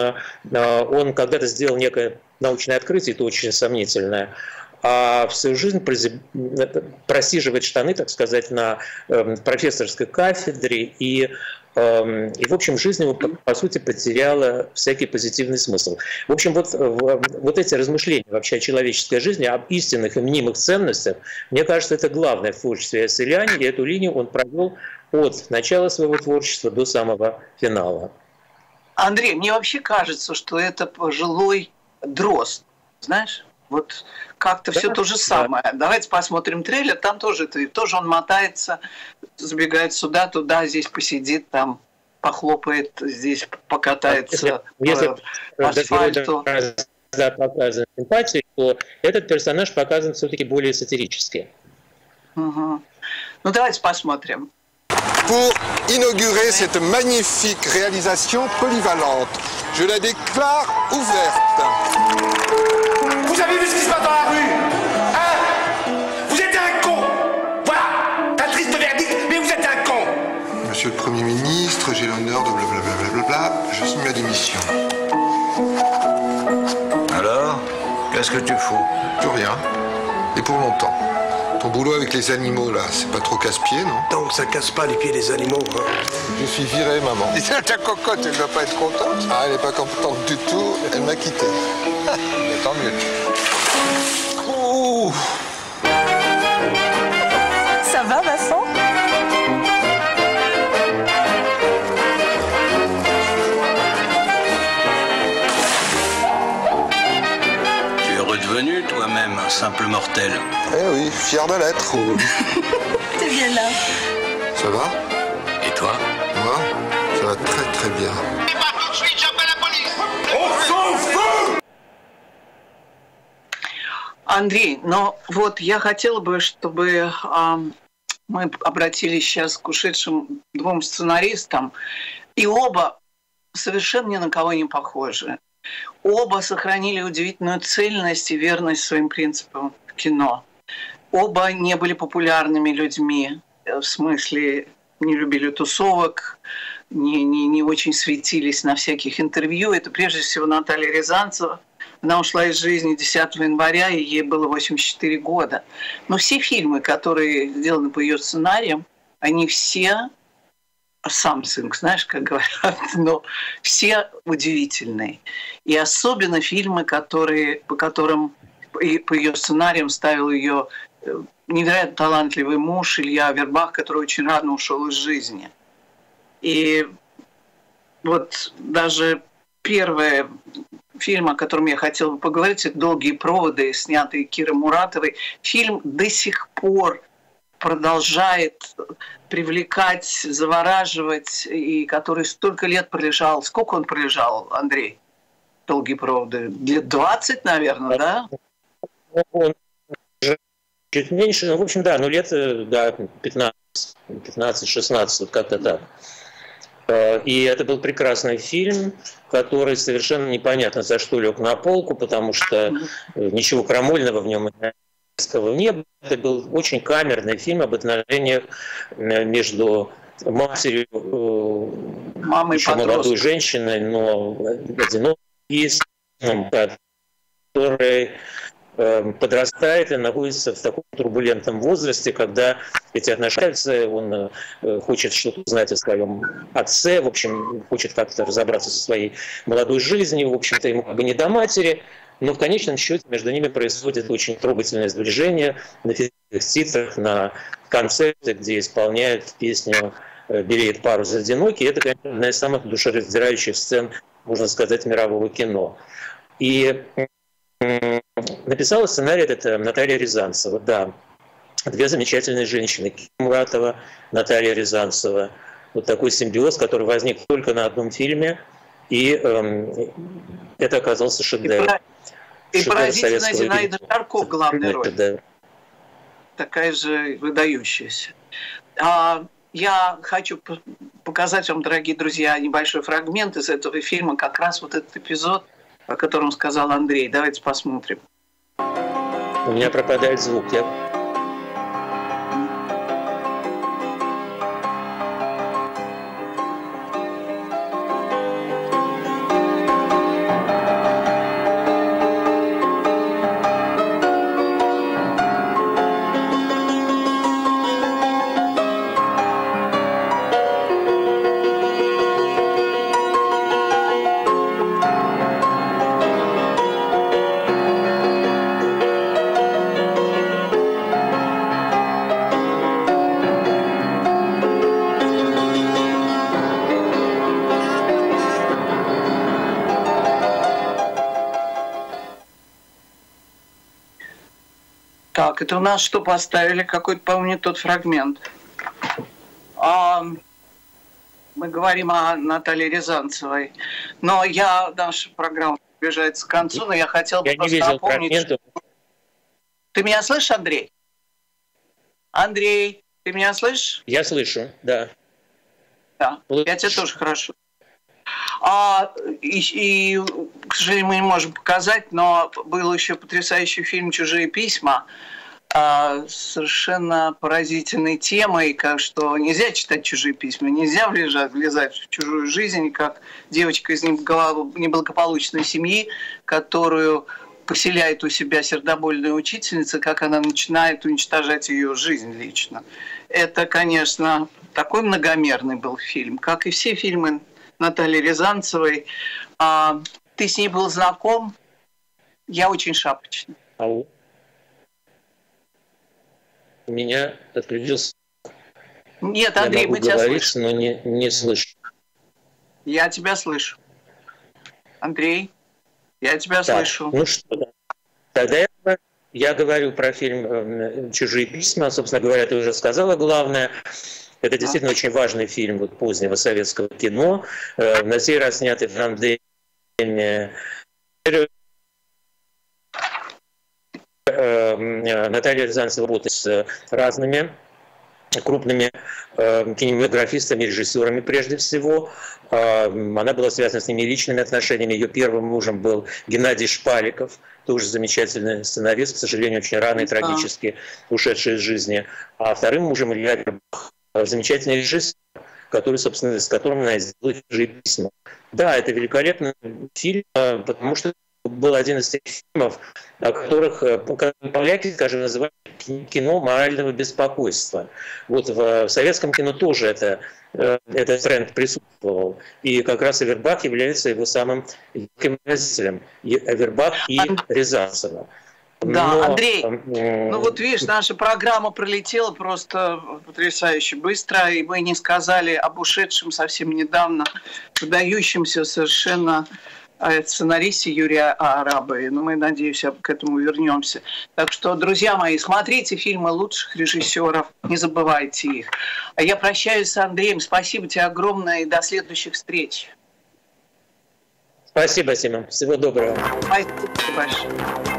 Он когда-то сделал некое научное открытие, это очень сомнительное, а всю жизнь просиживает штаны, так сказать, на профессорской кафедре, и в общем, жизнь его, по сути, потеряла всякий позитивный смысл. В общем, вот эти размышления вообще о человеческой жизни, об истинных и мнимых ценностях, мне кажется, это главное в творчестве Асселяни, и эту линию он провел от начала своего творчества до самого финала. Андрей, мне вообще кажется, что это пожилой Дрозд, знаешь? Вот как-то все то же самое. Давайте посмотрим трейлер, там тоже он мотается, забегает сюда, туда, здесь посидит, там похлопает, здесь покатается по асфальту. Если показан симпатию, то этот персонаж показан все-таки более сатирически. Угу. Ну давайте посмотрим. Pour inaugurer cette magnifique réalisation polyvalente, je la déclare ouverte. Vous avez vu ce qui se passe dans la rue? Hein? Vous êtes un con! Voilà! Un triste verdict, mais vous êtes un con! Monsieur le Premier ministre, j'ai l'honneur de blablabla, je signe ma démission. Alors? Qu'est-ce que tu fous? Plus rien. Et pour longtemps. Ton boulot avec les animaux, là, c'est pas trop casse-pied, non? Donc ça casse pas les pieds des animaux, hein. Je suis viré, maman. Ta cocotte, elle doit pas être contente. Ah, elle est pas contente du tout, elle m'a quitté. Mais tant mieux. Ouh. Ça va, Vincent? Tu es redevenu toi-même un simple mortel. Eh oui, fier de l'être. T'es bien là. Ça va? Et toi? Moi? Ça va très très bien. Андрей, но вот я хотела бы, чтобы мы обратились сейчас к ушедшим двум сценаристам, и оба совершенно ни на кого не похожи. Оба сохранили удивительную цельность и верность своим принципам в кино. Оба не были популярными людьми, в смысле не любили тусовок, не очень светились на всяких интервью. Это прежде всего Наталья Рязанцева. Она ушла из жизни 10 января, и ей было 84 года. Но все фильмы, которые сделаны по ее сценариям, они все something, знаешь, как говорят, но все удивительные. И особенно фильмы, по которым и по ее сценариям ставил ее невероятно талантливый муж Илья Авербах, который очень рано ушел из жизни. И вот даже первый фильм, о котором я хотела бы поговорить, это «Долгие проводы», снятый Кирой Муратовой. Фильм до сих пор продолжает привлекать, завораживать, и который столько лет пролежал. Сколько он пролежал, Андрей? «Долгие проводы»? Лет 20, наверное, да? Он чуть меньше, ну, в общем, да, ну лет, да, 15-16, вот как-то так. И это был прекрасный фильм, который совершенно непонятно за что лег на полку, потому что ничего крамольного в нем не было. Это был очень камерный фильм об отношениях между матерью, еще молодой женщиной, но одинокой, которая подрастает и находится в таком турбулентном возрасте, когда эти отношения, он хочет что-то узнать о своем отце, в общем, хочет как-то разобраться со своей молодой жизнью, в общем-то, ему как бы не до матери, но в конечном счете между ними происходит очень трогательное сближение на титрах, на концерте, где исполняют песню «Белеет парус одинокий». Это, конечно, одна из самых душераздирающих сцен, можно сказать, мирового кино. И написала сценарий это Наталья Рязанцева, да. Две замечательные женщины, Кира Муратова, Наталья Рязанцева. Вот такой симбиоз, который возник только на одном фильме, и это оказался шедевр. И поразительная Зинаида Шарко в главной роли. Да. Такая же выдающаяся. Я хочу показать вам, дорогие друзья, небольшой фрагмент из этого фильма, как раз вот этот эпизод, о котором сказал Андрей. Давайте посмотрим. У меня пропадает звук. Так, это у нас что поставили? Какой-то, по-моему, не тот фрагмент. Мы говорим о Наталье Рязанцевой. Но наша программа приближается к концу, но я хотел бы просто напомнить... Ты меня слышишь, Андрей? Андрей, ты меня слышишь? Я слышу, да. Да, я тебя тоже хорошо. И, к сожалению, мы не можем показать, но был еще потрясающий фильм «Чужие письма», совершенно поразительной темой, что нельзя читать чужие письма, нельзя влезать в чужую жизнь, как девочка из неблагополучной семьи, которую поселяет у себя сердобольная учительница, как она начинает уничтожать ее жизнь лично. Это, конечно, такой многомерный был фильм, как и все фильмы Натальи Рязанцевой. Ты с ней был знаком? Я очень шапочный. Ау. У меня отключился. Нет, Андрей, мы тебя слышим. Но не слышу. Я тебя слышу. Андрей, я тебя слышу. Ну что, тогда я говорю про фильм «Чужие письма». Собственно говоря, ты уже сказала главное. Это действительно очень важный фильм позднего советского кино. На сей раз снятый в тандеме Наталья Рязанцева работает с разными крупными кинематографистами, режиссерами прежде всего. Она была связана с ними личными отношениями. Ее первым мужем был Геннадий Шпаликов, тоже замечательный сценарист, к сожалению, очень рано и трагически ушедший из жизни. А вторым мужем Илья Вербах, замечательный режиссер, который, собственно, с которым она сделала «Чужие письма». Да, это великолепный фильм, потому что был один из тех фильмов, о которых поляки, скажем, называют кино морального беспокойства. Вот в советском кино тоже этот тренд присутствовал. И как раз Авербах является его самым ярким выразителем. Авербах и Рязанцева. Да, Андрей, ну вот видишь, наша программа пролетела просто потрясающе быстро, и мы не сказали об ушедшем совсем недавно, выдающемся совершенно сценаристе Юрия Арабове. Но мы, надеюсь, к этому вернемся. Так что, друзья мои, смотрите фильмы лучших режиссеров, не забывайте их. А я прощаюсь с Андреем. Спасибо тебе огромное и до следующих встреч. Спасибо, Сима. Всего доброго. Спасибо большое.